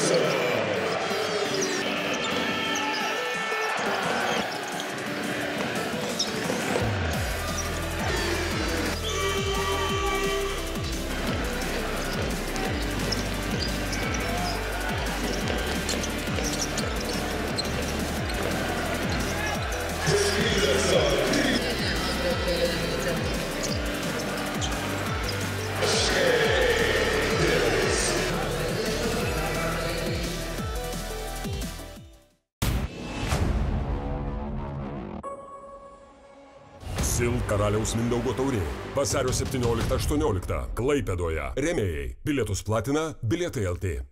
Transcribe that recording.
SIL Karaliaus Mindaugo taurė. Vasario 17-18 Klaipėdoje. Rėmėjai. Bilietus platina Bilietai LT.